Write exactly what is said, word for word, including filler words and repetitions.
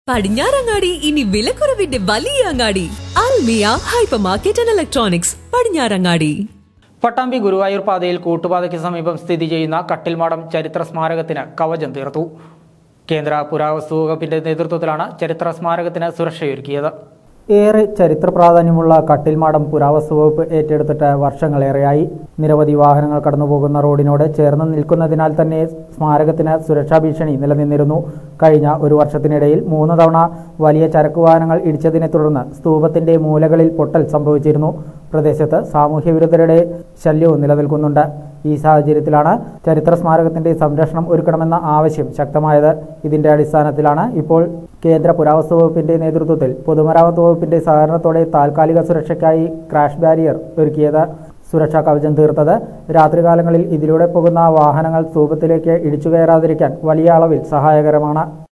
പടിഞ്ഞാറങ്ങാടി ഇനി വിലക്കുറവിന്റെ വലിയ അങ്ങാടി Almiya hypermarket and electronics Padinjarangadi. Pattambi Guruvayur പാതയിൽ കൂട്ടുപാതയ്ക്ക് സമീപം സ്ഥിതി ചെയ്യുന്ന കട്ടിൽമാടം ചരിത്ര സ്മാരകത്തിന് കവചം തീർത്തു. കേന്ദ്ര പുരാവസ്തു വകുപ്പിന്റെ നേതൃത്വത്തിലാണ് ചരിത്ര സ്മാരകത്തിന് സുരക്ഷയൊരുക്കിയത്. ഏറെ ചരിത്ര പ്രാധാന്യമുള്ള കട്ടിൽമാടം പുരാവസ്തു വകുപ്പ് ഏറ്റെടുത്തിട്ട് വർഷങ്ങളേറെയായി. നിരവധി വാഹനങ്ങൾ കടന്നുപോകുന്ന റോഡിനോട് ചേർന്ന് നിൽക്കുന്നതിനാൽ തന്നെ സ്മാരകത്തിന് സുരക്ഷാ ഭീഷണി നിലനിന്നിരുന്നു. കഴിഞ്ഞ ഒരു വർഷത്തിനിടയിൽ മൂന്ന് തവണ വലിയ ചരക്ക് വാഹനങ്ങൾ ഇടിച്ചതിനെ തുടർന്ന് സ്തൂപത്തിന്റെ മൂലകളിൽ പൊട്ടൽ സംഭവിച്ചിരുന്നു. പ്രദേശത്ത് സാമൂഹ്യ വിരുദ്ധരുടെ ശല്യവും നിലനിൽക്കുന്നുണ്ട്. ഈ സാഹചര്യത്തിലാണ് ചരിത്ര സ്മാരകത്തിന്റെ സംരക്ഷണം ഒരുക്കണമെന്ന ആവശ്യം ശക്തമായത്. ഇതിന്റെ അടിസ്ഥാനത്തിലാണ് ഇപ്പോൾ കേന്ദ്ര പുരാവസ്തു വകുപ്പിന്റെ നേതൃത്വത്തിൽ പൊതുമരാമത്ത് വകുപ്പിന്റെ സഹകരണത്തോടെ താൽക്കാലിക സുരക്ഷയ്ക്കായി ക്രാഷ് ബാരിയർ ഒരുക്കിയത്. സുരക്ഷാ കവചം തീർത്തത് രാത്രികാലങ്ങളിൽ ഇതിലൂടെ പോകുന്ന വാഹനങ്ങൾ സ്തൂപത്തിലേക്ക് ഇടിച്ചു കയറാതിരിക്കാൻ വലിയ അളവിൽ സഹായകരമാണ്.